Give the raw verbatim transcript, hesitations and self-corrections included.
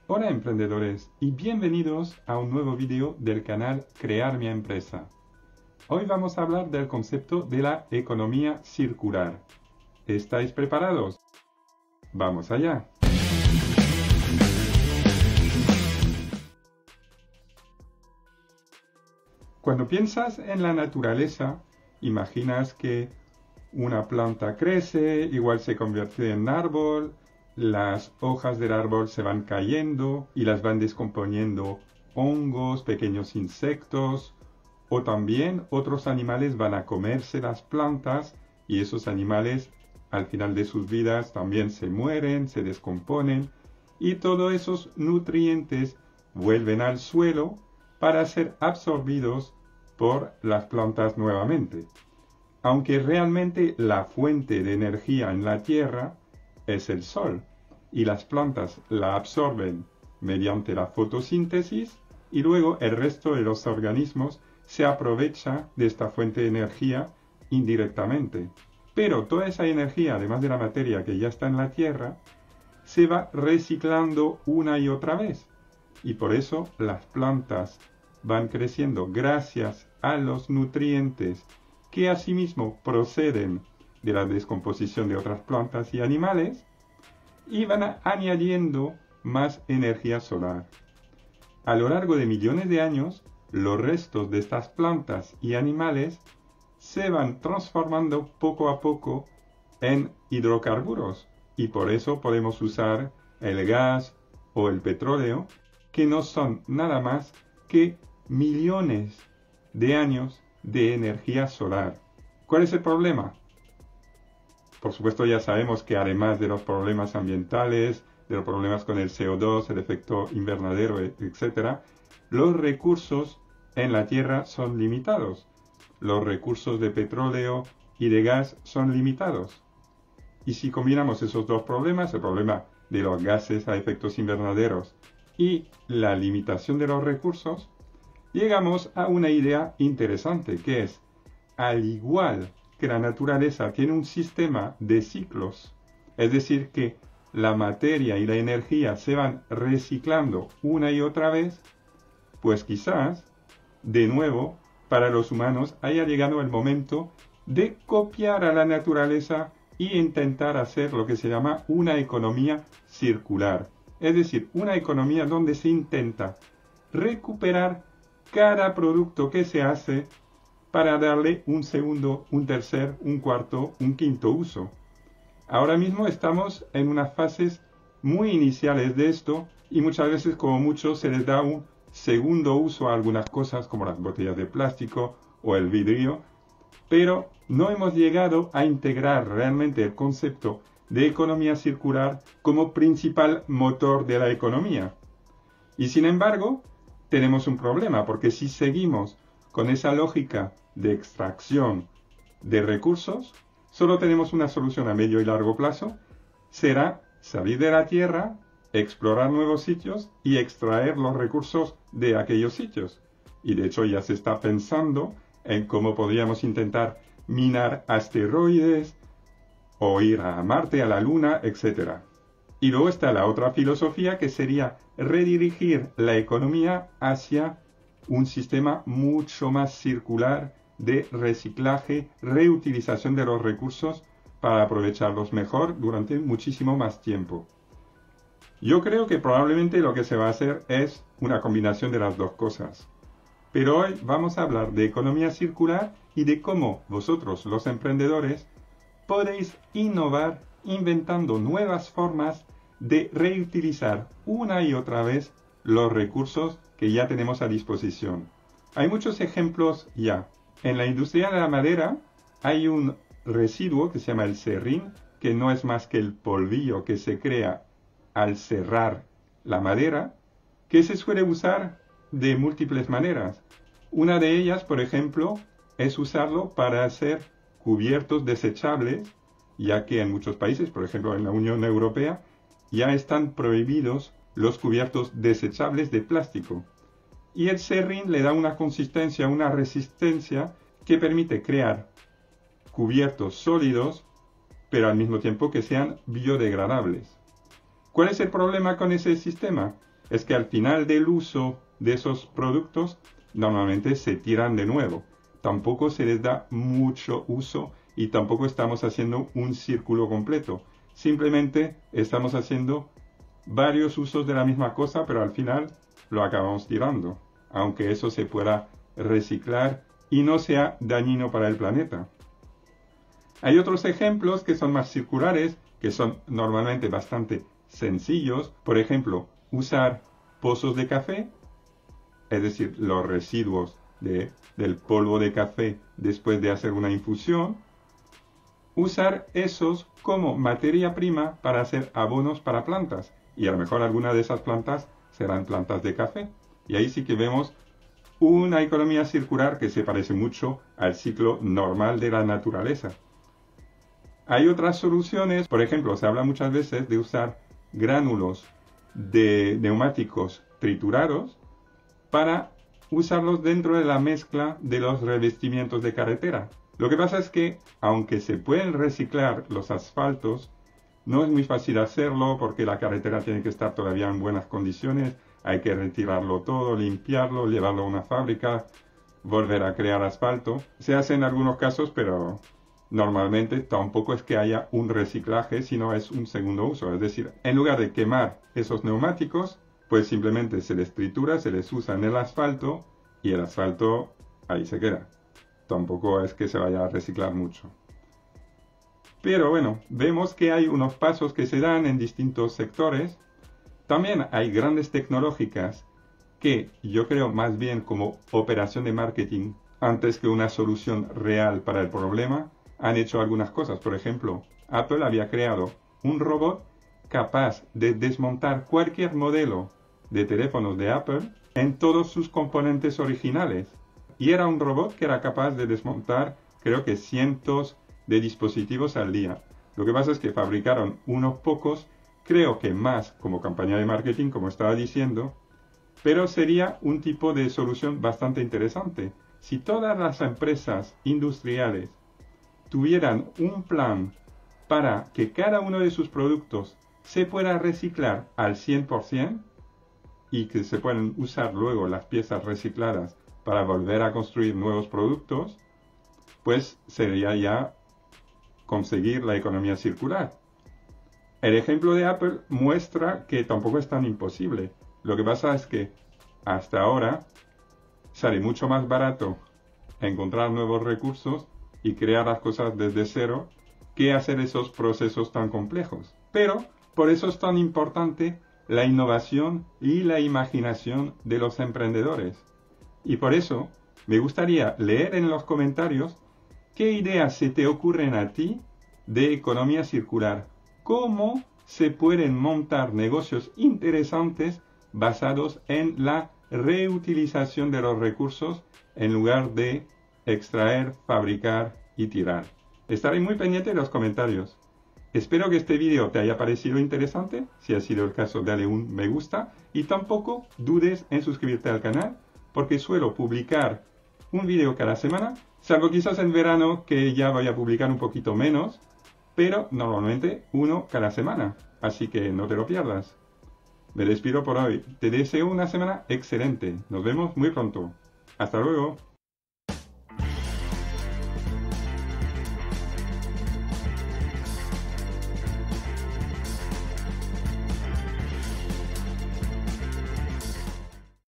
Hola emprendedores y bienvenidos a un nuevo vídeo del canal Crear mi empresa. Hoy vamos a hablar del concepto de la economía circular. ¿Estáis preparados? ¡Vamos allá! Cuando piensas en la naturaleza, imaginas que una planta crece, igual se convierte en árbol, las hojas del árbol se van cayendo y las van descomponiendo hongos, pequeños insectos, o también otros animales van a comerse las plantas y esos animales al final de sus vidas también se mueren, se descomponen y todos esos nutrientes vuelven al suelo para ser absorbidos por las plantas nuevamente. Aunque realmente la fuente de energía en la Tierra es el sol, y las plantas la absorben mediante la fotosíntesis, y luego el resto de los organismos se aprovecha de esta fuente de energía indirectamente. Pero toda esa energía, además de la materia que ya está en la Tierra, se va reciclando una y otra vez. Y por eso las plantas van creciendo gracias a los nutrientes que asimismo proceden de la descomposición de otras plantas y animales, y van añadiendo más energía solar. A lo largo de millones de años, los restos de estas plantas y animales se van transformando poco a poco en hidrocarburos, y por eso podemos usar el gas o el petróleo, que no son nada más que millones de años de energía solar. ¿Cuál es el problema? Por supuesto ya sabemos que además de los problemas ambientales, de los problemas con el C O dos, el efecto invernadero, etcétera, los recursos en la Tierra son limitados. Los recursos de petróleo y de gas son limitados. Y si combinamos esos dos problemas, el problema de los gases a efectos invernaderos y la limitación de los recursos, llegamos a una idea interesante, que es, al igual que la naturaleza tiene un sistema de ciclos, es decir, que la materia y la energía se van reciclando una y otra vez, pues quizás, de nuevo, para los humanos haya llegado el momento de copiar a la naturaleza e intentar hacer lo que se llama una economía circular, es decir, una economía donde se intenta recuperar cada producto que se hace para darle un segundo, un tercer, un cuarto, un quinto uso. Ahora mismo estamos en unas fases muy iniciales de esto y muchas veces como mucho se les da un segundo uso a algunas cosas como las botellas de plástico o el vidrio, pero no hemos llegado a integrar realmente el concepto de economía circular como principal motor de la economía. Y sin embargo, tenemos un problema, porque si seguimos con esa lógica de extracción de recursos, solo tenemos una solución a medio y largo plazo, será salir de la Tierra, explorar nuevos sitios y extraer los recursos de aquellos sitios. Y de hecho ya se está pensando en cómo podríamos intentar minar asteroides o ir a Marte, a la Luna, etcétera. Y luego está la otra filosofía, que sería redirigir la economía hacia un sistema mucho más circular de reciclaje, reutilización de los recursos para aprovecharlos mejor durante muchísimo más tiempo. Yo creo que probablemente lo que se va a hacer es una combinación de las dos cosas. Pero hoy vamos a hablar de economía circular y de cómo vosotros, los emprendedores, podéis innovar inventando nuevas formas de reutilizar una y otra vez los recursos que ya tenemos a disposición. Hay muchos ejemplos ya. En la industria de la madera hay un residuo que se llama el serrín, que no es más que el polvillo que se crea al serrar la madera, que se suele usar de múltiples maneras. Una de ellas, por ejemplo, es usarlo para hacer cubiertos desechables, ya que en muchos países, por ejemplo en la Unión Europea, ya están prohibidos los cubiertos desechables de plástico. Y el serrín le da una consistencia, una resistencia que permite crear cubiertos sólidos, pero al mismo tiempo que sean biodegradables. ¿Cuál es el problema con ese sistema? es que al final del uso de esos productos normalmente se tiran de nuevo. Tampoco se les da mucho uso y tampoco estamos haciendo un círculo completo. Simplemente estamos haciendo varios usos de la misma cosa, pero al final lo acabamos tirando, aunque eso se pueda reciclar y no sea dañino para el planeta. Hay otros ejemplos que son más circulares, que son normalmente bastante sencillos. Por ejemplo, usar pozos de café, es decir, los residuos de, del polvo de café después de hacer una infusión. Usar esos como materia prima para hacer abonos para plantas. Y a lo mejor alguna de esas plantas serán plantas de café. Y ahí sí que vemos una economía circular que se parece mucho al ciclo normal de la naturaleza. Hay otras soluciones, por ejemplo, se habla muchas veces de usar gránulos de neumáticos triturados para usarlos dentro de la mezcla de los revestimientos de carretera. Lo que pasa es que, aunque se pueden reciclar los asfaltos, no es muy fácil hacerlo porque la carretera tiene que estar todavía en buenas condiciones, hay que retirarlo todo, limpiarlo, llevarlo a una fábrica, volver a crear asfalto. Se hace en algunos casos, pero normalmente tampoco es que haya un reciclaje, sino es un segundo uso. Es decir, en lugar de quemar esos neumáticos, pues simplemente se les tritura, se les usa en el asfalto y el asfalto ahí se queda. Tampoco es que se vaya a reciclar mucho. Pero bueno, vemos que hay unos pasos que se dan en distintos sectores. También hay grandes tecnológicas que yo creo más bien como operación de marketing antes que una solución real para el problema, han hecho algunas cosas. Por ejemplo, Apple había creado un robot capaz de desmontar cualquier modelo de teléfonos de Apple en todos sus componentes originales. Y era un robot que era capaz de desmontar, creo que cientos de dispositivos al día. Lo que pasa es que fabricaron unos pocos, creo que más como campaña de marketing, como estaba diciendo, pero sería un tipo de solución bastante interesante. Si todas las empresas industriales tuvieran un plan para que cada uno de sus productos se pueda reciclar al cien por ciento y que se puedan usar luego las piezas recicladas para volver a construir nuevos productos, pues sería ya conseguir la economía circular. El ejemplo de Apple muestra que tampoco es tan imposible. Lo que pasa es que hasta ahora sale mucho más barato encontrar nuevos recursos y crear las cosas desde cero que hacer esos procesos tan complejos. Pero por eso es tan importante la innovación y la imaginación de los emprendedores. Y por eso me gustaría leer en los comentarios qué ideas se te ocurren a ti de economía circular. ¿Cómo se pueden montar negocios interesantes basados en la reutilización de los recursos en lugar de extraer, fabricar y tirar? Estaré muy pendiente de los comentarios. Espero que este vídeo te haya parecido interesante. Si ha sido el caso, dale un me gusta y tampoco dudes en suscribirte al canal porque suelo publicar un vídeo cada semana, salvo quizás en verano que ya voy a publicar un poquito menos, pero normalmente uno cada semana, así que no te lo pierdas. Me despido por hoy. Te deseo una semana excelente. Nos vemos muy pronto. Hasta luego.